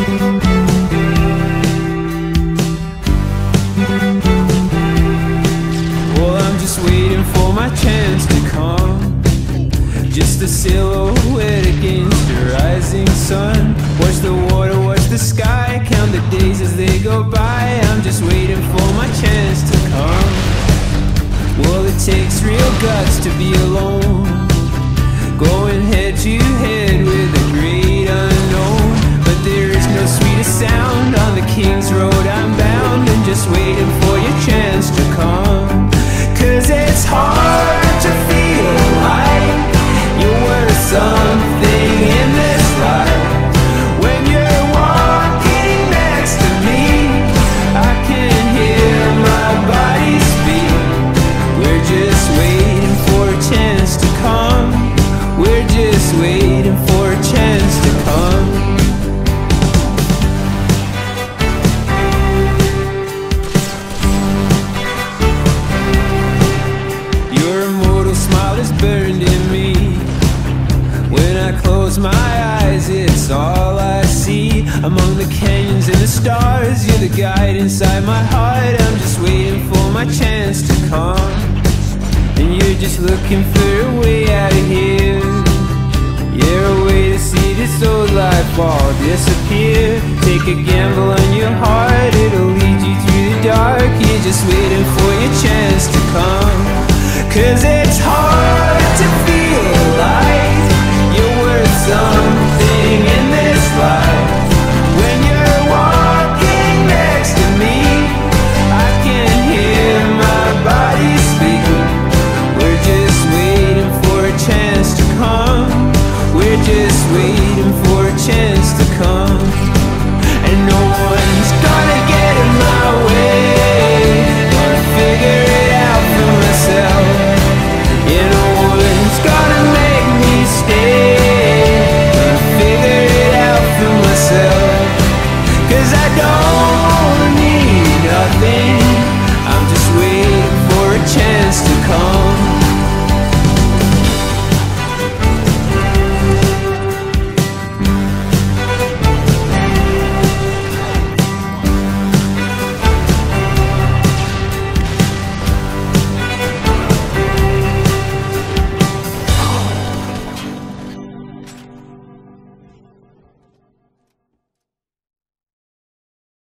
Well, I'm just waiting for my chance to come. Just a silhouette against the rising sun. Watch the water, watch the sky, count the days as they go by. I'm just waiting for my chance to come. Well, it takes real guts to be alone, going head to head with the great unknown. But there is no sweeter sound on the King's Road. I'm bound and just waiting for your chance to come. 'Cause it's hard to feel like you're worth something in this life. When you're walking next to me, I can hear my body speak. We're just waiting for a chance to come. We're just waiting for a chance to come. Your immortal smile is burned in me. When I close my eyes, it's all I see. Among the canyons and the stars, you're the guide inside my heart. I'm just waiting for my chance to come. And you're just looking for a way out of here. Yeah, a way to see this old life all disappear. Take a gamble on your heart, it'll lead you through the dark. You're just waiting for your chance to come. 'Cause